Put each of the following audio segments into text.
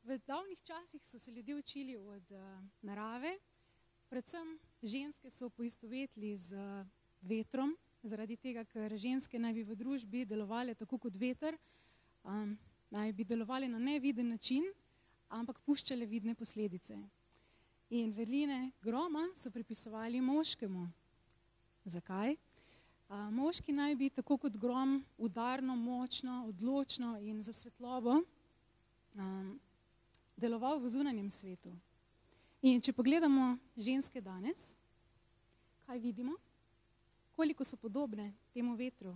V davnih časih so se ljudje učili od narave, predvsem ženske so poistovetili z vetrom, zaradi tega, ker ženske naj bi v družbi delovali tako kot veter, naj bi delovali na neviden način, ampak puščale vidne posledice. In vrline groma so pripisovali moškemu. Zakaj? Moški naj bi tako kot grom udarno, močno, odločno in za svetlobo deloval v zunanjem svetu. In če pogledamo ženske danes, kaj vidimo? Koliko so podobne temu vetru?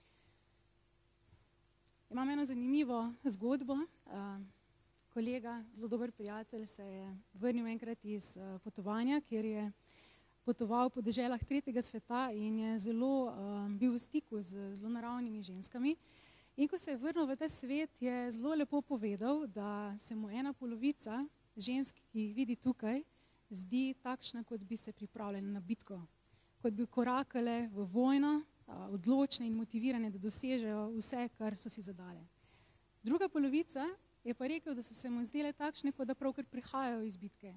Imam eno zanimivo zgodbo. Kolega, zelo dober prijatelj, se je vrnil enkrat iz potovanja, kjer je potoval po deželah tretjega sveta in je zelo bil v stiku z zelo naravnimi ženskami. In ko se je vrnil v ta svet, je zelo lepo povedal, da se mu ena polovica žensk, ki jih vidi tukaj, zdi takšna, kot bi se pripravljali na bitko. Kot bi korakale v vojno, odločne in motivirane, da dosežejo vse, kar so si zadale. Druga polovica je pa rekel, da so se mu zdele takšne, kot da pravkar prihajajo iz bitke.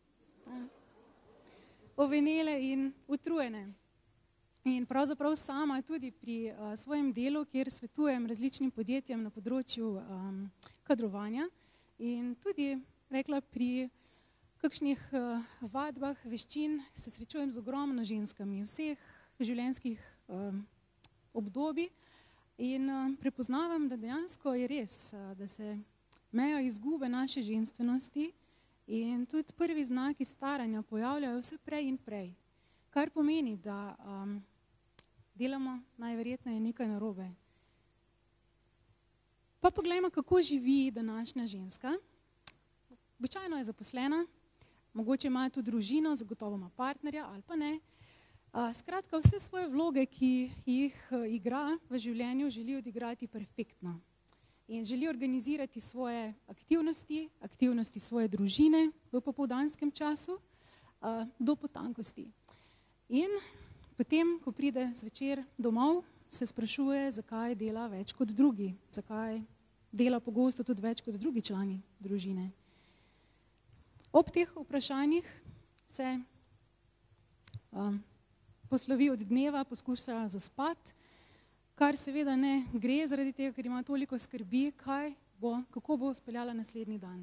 Ovenele in utrujene. In pravzaprav sama tudi pri svojem delu, kjer svetujem različnim podjetjem na področju kadrovanja in tudi, rekla, pri kakšnih vadbah, veščin se srečujem z ogromno ženskami vseh življenjskih obdobij in prepoznavam, da dejansko je res, da se meja izgube naše ženstvenosti in tudi prvi znaki staranja pojavljajo vse prej in prej. Kar pomeni, da delamo najverjetneje nekaj narobe. Pa poglejmo, kako živi današnja ženska. Običajno je zaposlena, mogoče ima tudi družino, zagotovo ima partnerja ali pa ne. Skratka, vse svoje vloge, ki jih igra v življenju, želi odigrati perfektno. In želi organizirati svoje aktivnosti svoje družine v popoldanskem času do potankosti. In potem, ko pride zvečer domov, se sprašuje, zakaj dela več kot drugi, zakaj dela pogosto tudi več kot drugi člani družine. Ob teh vprašanjih se poslovi od dneva, poskuša zaspati, kar seveda ne gre zaradi tega, ker ima toliko skrbi, kako bo speljala naslednji dan.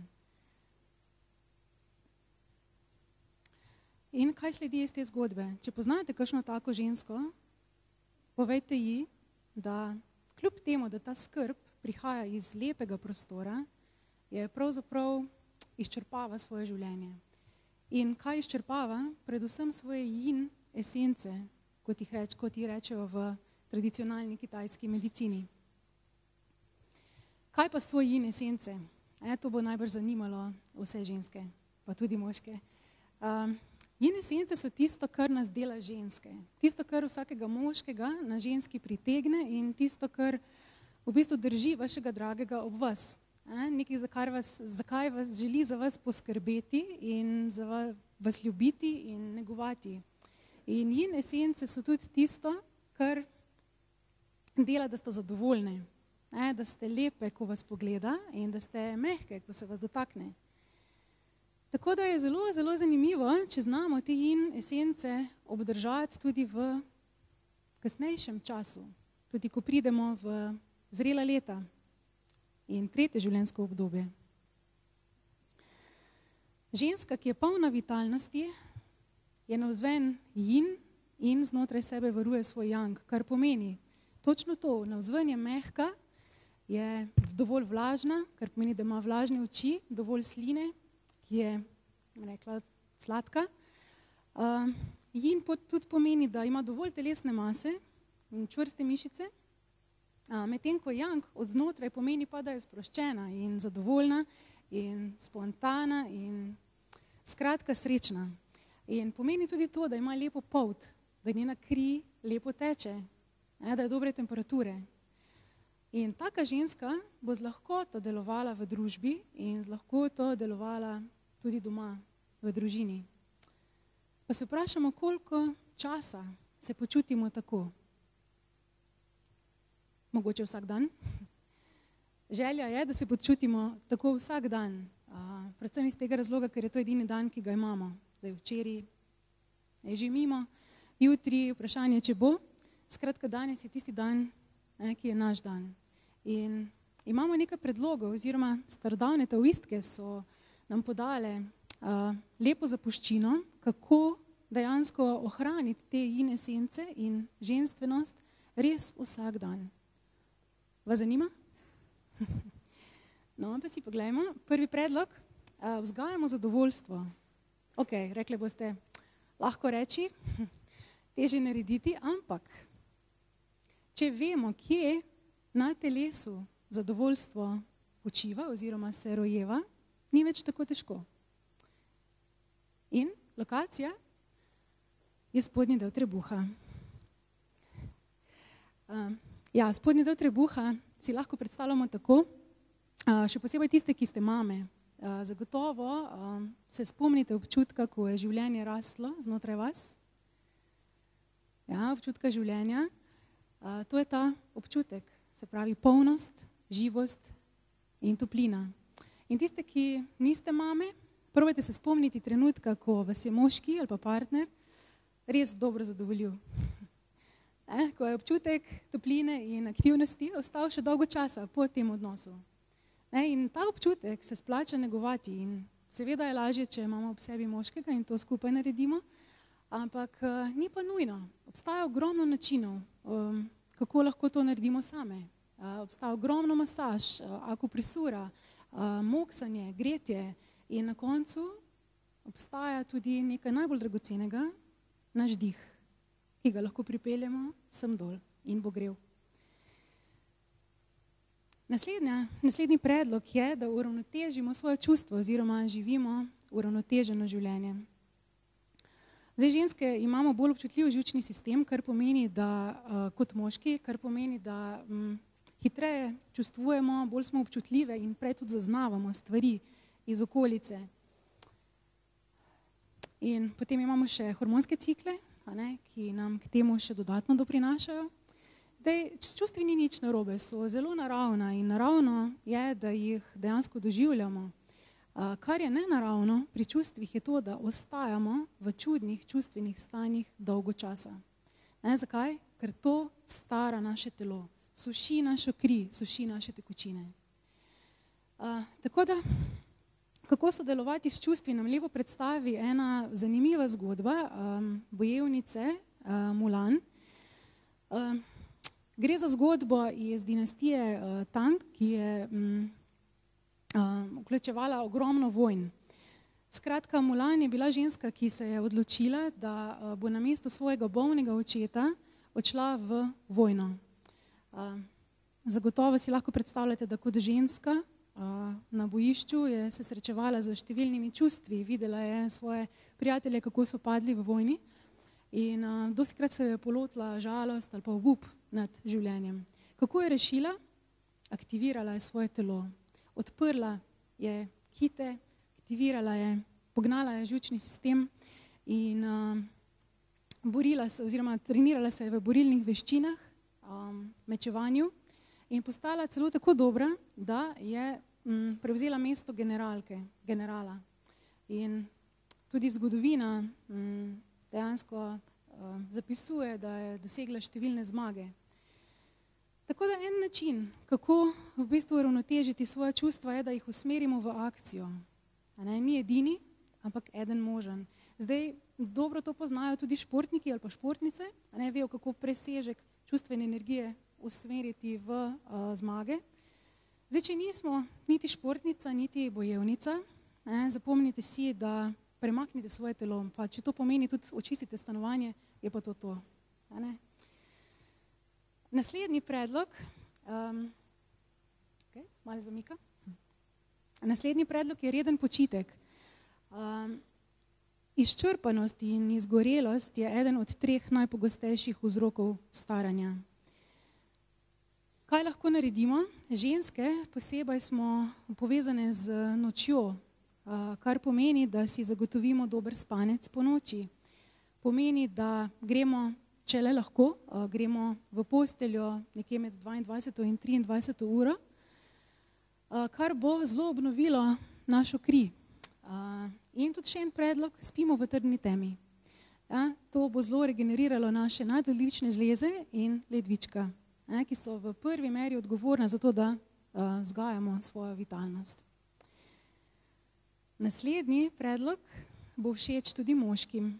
In kaj sledi iz te zgodbe? Če poznate kakšno tako žensko, povejte ji, da kljub temu, da ta skrb prihaja iz lepega prostora, je pravzaprav izčrpava svoje življenje. In kaj izčrpava? Predvsem svoje yin esence, kot ji rečejo v tradicionalni kitajski medicini. Kaj pa so yin esence? To bo najbrž zanimalo vse ženske, pa tudi moške. Yin esence so tisto, kar nas dela ženske. Tisto, kar vsakega moškega na ženski pritegne in tisto, kar v bistvu drži vašega dragega ob vas. Nekaj, zakaj vas želi za vas poskrbeti in za vas ljubiti in negovati. In yin esence so tudi tisto, kar dela, da ste zadovoljne, da ste lepe, ko vas pogleda in da ste mehke, ko se vas dotakne. Tako da je zelo, zelo zanimivo, če znamo te yin esence obdržati tudi v kasnejšem času, tudi ko pridemo v zrela leta in tretje življenjsko obdobje. Ženska, ki je polna vitalnosti, je navzven yin in znotraj sebe varuje svoj yang, kar pomeni točno to, navzven je mehka, je dovolj vlažna, kar pomeni, da ima vlažne oči, dovolj sline, ki je, rekla, sladka. Yin tudi pomeni, da ima dovolj telesne mase in čvrste mišice, medtem ko yang od znotraj pomeni pa, da je sproščena in zadovoljna in spontana in skratka srečna. In pomeni tudi to, da ima lepo polt, da njena kri lepo teče, da je dobre temperature. In taka ženska bo z lahkoto delovala v družbi in z lahkoto delovala tudi doma, v družini. Pa se vprašamo, koliko časa se počutimo tako. Mogoče vsak dan. Želja je, da se počutimo tako vsak dan. Predvsem iz tega razloga, ker je to edini dan, ki ga imamo. Zdaj včeraj je že mimo, jutri vprašanje, če bo. Skratka, danes je tisti dan, ki je naš dan. In imamo nekaj predlogov, oziroma starodavne taoistke so nam podale lepo zapuščino, kako dejansko ohraniti te yin esence in ženstvenost res vsak dan. Vas zanima? No, pa si poglejmo. Prvi predlog, vzgajamo zadovoljstvo. Ok, rekli boste, lahko reči, težje narediti, ampak če vemo, kje na telesu zadovoljstvo počiva oziroma se rojeva, ni več tako težko. In lokacija je spodnji del trebuha. Spodnji del trebuha si lahko predstavljamo tako, še posebej tiste, ki ste mame. Zagotovo se spomnite občutka, ko je življenje rastlo znotraj vas. Občutka življenja. To je ta občutek, se pravi polnost, živost in toplina. In tiste, ki niste mame, probajte se spomniti trenutka, ko vas je moški ali pa partner res dobro zadovoljil. Ko je občutek topline in aktivnosti ostal še dolgo časa po tem odnosu. In ta občutek se splača negovati in seveda je lažje, če imamo ob sebi moškega in to skupaj naredimo, ampak ni pa nujno. Obstaja ogromno načinov, kako lahko to naredimo same. Obstaja ogromno masaž, akupresura, moksanje, gretje in na koncu obstaja tudi nekaj najbolj dragocenega, naš dih, ki ga lahko pripeljemo sem dol in bo grev. Naslednji predlog je, da uravnotežimo svoje čustvo oziroma živimo uravnoteženo življenje. Zdaj, ženske imamo bolj občutljiv živčni sistem, kar pomeni, da kot moški, kar pomeni, da hitreje čustvujemo, bolj smo občutljive in prej tudi zaznavamo stvari iz okolice. In potem imamo še hormonske cikle, ki nam k temu še dodatno doprinašajo. Zdaj, s čustvi ni nič narobe, so zelo naravna in naravno je, da jih dejansko doživljamo. Kar je nenaravno pri čustvih je to, da ostajamo v čudnih čustvenih stanjih dolgo časa. Zakaj? Ker to stara naše telo, suši našo kri, suši naše tekočine. Tako da, kako sodelovati s čustvi, nam lepo predstavi ena zanimiva zgodba bojevnice Mulan. Gre za zgodbo iz dinastije Tang, ki je vključevala ogromno vojn. Skratka, Mulan je bila ženska, ki se je odločila, da bo namesto svojega bolnega očeta odšla v vojno. Zagotovo si lahko predstavljate, da kot ženska na bojišču je se srečevala z številnimi čustvi, videla je svoje prijatelje, kako so padli v vojni in dostikrat se je polotila žalost ali pa obup nad življenjem. Kako je rešila? Aktivirala je svoje telo. Odprla je kite, aktivirala je, pognala je živčni sistem in borila se oziroma trenirala se je v borilnih veščinah, mečevanju in postala celo tako dobra, da je prevzela mesto generala. In tudi zgodovina dejansko zapisuje, da je dosegla številne zmage. Tako da en način, kako v bistvu uravnotežiti svoje čustva, je, da jih usmerimo v akcijo. Ni edini, ampak eden možen. Zdaj, dobro to poznajo tudi športniki ali pa športnice, vejo, kako presežek čustvene energije usmeriti v zmage. Zdaj, če nismo niti športnica, niti bojevnica, zapomnite si, da premaknite svoje telo, pa če to pomeni tudi očistite stanovanje, je pa to. Naslednji predlog, malo zamika. Naslednji predlog je reden počitek. Izčrpanost in izgorelost je eden od 3 najpogostejših vzrokov staranja. Kaj lahko naredimo? Ženske posebej smo povezane z nočjo, kar pomeni, da si zagotovimo dober spanec po noči. Pomeni, da gremo, če le lahko, gremo v posteljo nekje med 22. in 23. uro, kar bo zelo obnovilo našo kri. In tudi še en predlog, spimo v trdni temi. Ja, to bo zelo regeneriralo naše nadledvične žleze in ledvička, ki so v prvi meri odgovorne za to, da vzgajamo svojo vitalnost. Naslednji predlog bo všeč tudi moškim.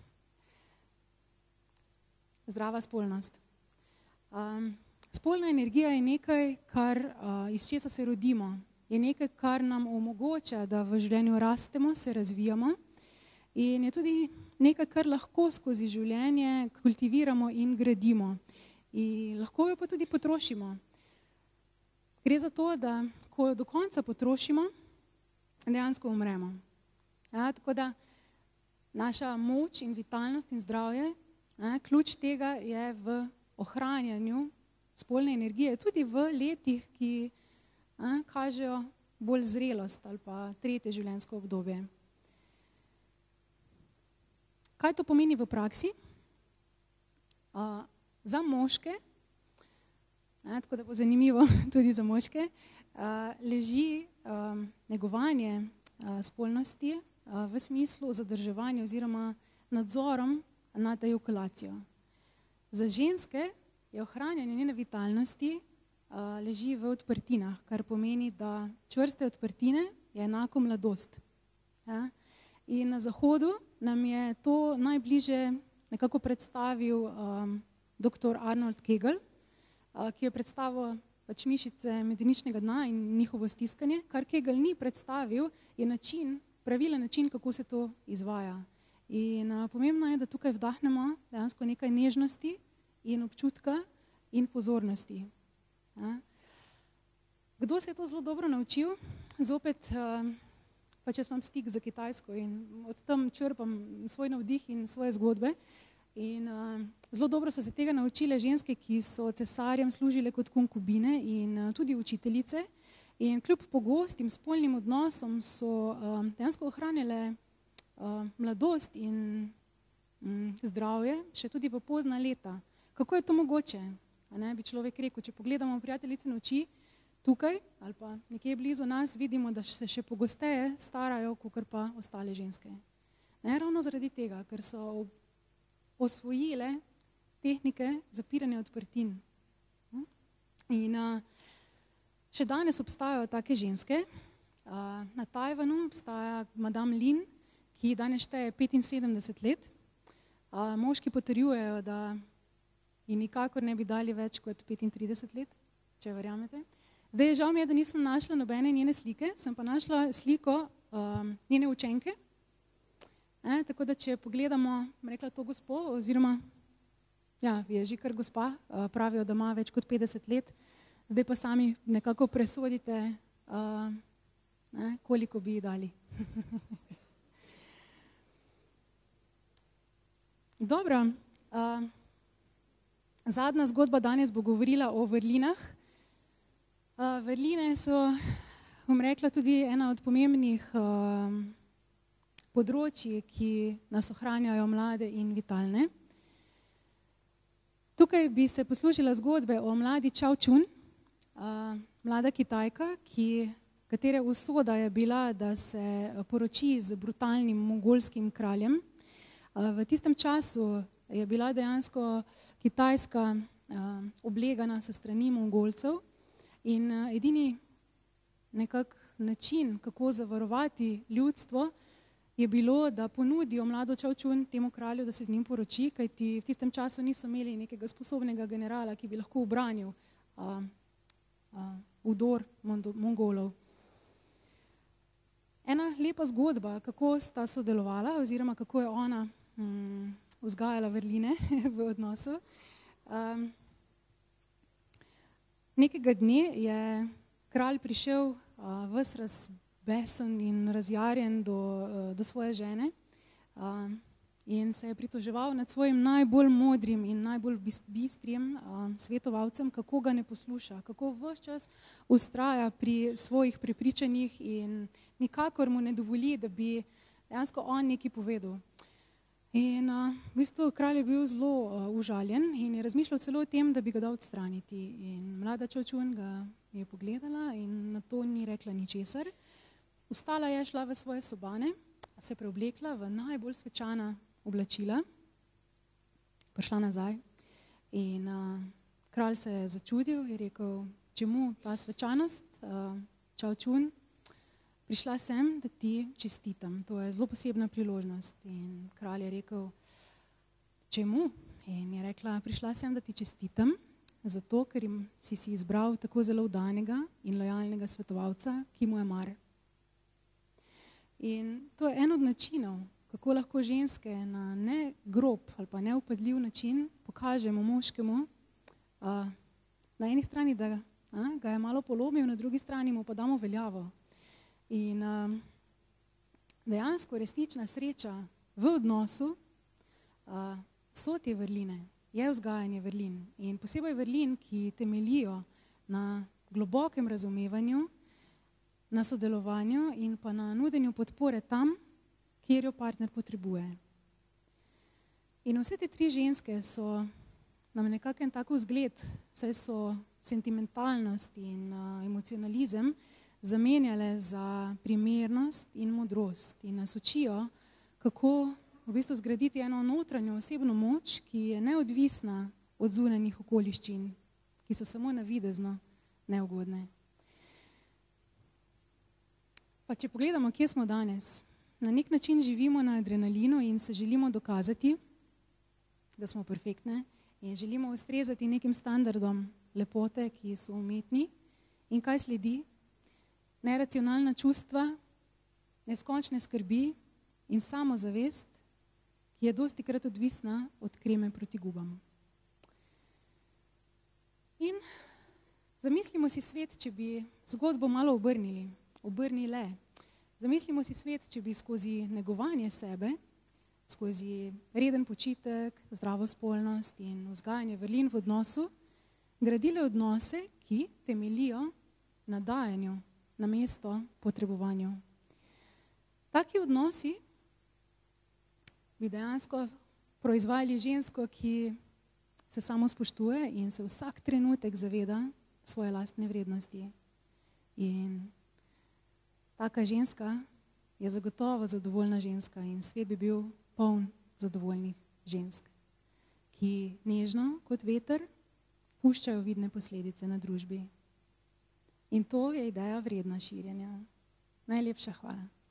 Zdrava spolnost. Spolna energija je nekaj, iz česa se rodimo. Je nekaj, kar nam omogoča, da v življenju rastemo, se razvijamo in je tudi nekaj, kar lahko skozi življenje kultiviramo in gradimo. In lahko jo pa tudi potrošimo. Gre za to, da ko jo do konca potrošimo, dejansko umremo. Ja, tako da naša moč in vitalnost in zdravje, ključ tega je v ohranjanju spolne energije, tudi v letih, ki kažejo bolj zrelost ali pa tretje življenjsko obdobje. Kaj to pomeni v praksi? Za moške, tako da bo zanimivo tudi za moške, leži negovanje spolnosti v smislu zadrževanja oziroma nadzorom nad ejakulacijo. Za ženske je ohranjanje njene vitalnosti leži v odprtinah, kar pomeni, da čvrste odprtine je enako mladost. Ja? In na Zahodu nam je to najbliže nekako predstavil dr. Arnold Kegel, ki je predstavil pač mišice medeničnega dna in njihovo stiskanje. Kar Kegel ni predstavil, je pravilen način, kako se to izvaja. In pomembno je, da tukaj vdahnemo dejansko nekaj nežnosti in občutka in pozornosti. Ja. Kdo se je to zelo dobro naučil? Zopet, pa če imam stik za Kitajsko in od tam črpam svoj navdih in svoje zgodbe. In zelo dobro so se tega naučile ženske, ki so cesarjem služile kot konkubine in tudi učiteljice. In kljub pogostim spolnim odnosom so dejansko ohranjale mladost in zdravje še tudi v pozna leta. Kako je to mogoče? Bi človek rekel, če pogledamo prijateljice na oči tukaj ali pa nekje blizu nas, vidimo, da se še pogosteje starajo, kakor pa ostale ženske. Ravno zaradi tega, ker so osvojile tehnike zapiranja odprtin. In še danes obstajajo take ženske. Na Tajvanu obstaja madame Lin, ki danes šteje 75 let. Moški potrjujejo, da ji nikakor ne bi dali več kot 35 let, če verjamete. Zdaj, žal mi je, da nisem našla nobene njene slike, sem pa našla sliko njene učenke. Tako da, če pogledamo, rekla to gospo, oziroma, ja, je že kar gospa, pravijo, da ima več kot 50 let, zdaj pa sami nekako presodite, koliko bi ji dali. Dobro, zadnja zgodba danes bo govorila o vrlinah. Vrline so, bom rekla, tudi ena od pomembnih področji, ki nas ohranjajo mlade in vitalne. Tukaj bi se poslužila zgodbe o mladi Čao Čun, mlada Kitajka, katere usoda je bila, da se poroči z brutalnim mongolskim kraljem. V tistem času je bila dejansko Kitajska oblegana sa strani Mongolcev in edini nekak način, kako zavarovati ljudstvo, je bilo, da ponudijo mlado Čao Čun temu kralju, da se z njim poroči, kajti v tistem času niso imeli nekega sposobnega generala, ki bi lahko ubranil vdor Mongolov. Ena lepa zgodba, kako sta sodelovala oziroma kako je ona vzgajala vrline v odnosu. Nekega dne je kralj prišel ves razbesen in razjarjen do svoje žene in se je pritoževal nad svojim najbolj modrim in najbolj bistrim svetovalcem, kako ga ne posluša, kako ves čas vztraja pri svojih prepričanjih in nikakor mu ne dovoli, da bi dejansko on nekaj povedal. In v bistvu kralj je bil zelo užaljen in je razmišljal celo o tem, da bi ga dal odstraniti. In mlada Čao Čun ga je pogledala in na to ni rekla ničesar. Vstala je, šla v svoje sobane, se preoblekla v najbolj svečana oblačila, prišla nazaj in kralj se je začudil, je rekel, čemu ta svečanost, čau čun, prišla sem, da ti čestitam, to je zelo posebna priložnost. In kralj je rekel, čemu? In je rekla, prišla sem, da ti čestitam, zato, ker si izbral tako zelo vdanega in lojalnega svetovalca, ki mu je mar. In to je en od načinov, kako lahko ženske na ne grob ali pa neupadljiv način pokažemo moškemu, na eni strani, da ga je malo polomil, na drugi strani mu pa damo veljavo. In dejansko resnična sreča v odnosu so te vrline, je vzgajanje vrlin. In posebej vrlin, ki temeljijo na globokem razumevanju, na sodelovanju in pa na nudenju podpore tam, kjer jo partner potrebuje. In vse te tri ženske so nam nekako en tako vzgled, saj so sentimentalnost in emocionalizem zamenjale za primernost in modrost in nas učijo, kako v bistvu zgraditi eno notranjo osebno moč, ki je neodvisna od zunanjih okoliščin, ki so samo navidezno neugodne. Pa če pogledamo, kje smo danes, na nek način živimo na adrenalinu in se želimo dokazati, da smo perfektne in želimo ustrezati nekim standardom lepote, ki so umetni. In kaj sledi? Neracionalna čustva, neskončne skrbi in samozavest, ki je dostikrat odvisna od kreme proti gubam. In zamislimo si svet, če bi zgodbo malo obrnile. Zamislimo si svet, če bi skozi negovanje sebe, skozi reden počitek, zdravo spolnost in vzgajanje vrlin v odnosu, gradile odnose, ki temeljijo na dajanju, namesto potrebovanju. Taki odnosi bi dejansko proizvajali žensko, ki se samo spoštuje in se vsak trenutek zaveda svoje lastne vrednosti. In taka ženska je zagotovo zadovoljna ženska in svet bi bil poln zadovoljnih žensk, ki nežno kot veter puščajo vidne posledice na družbi. In to je ideja vredna širjenja. Najlepša hvala.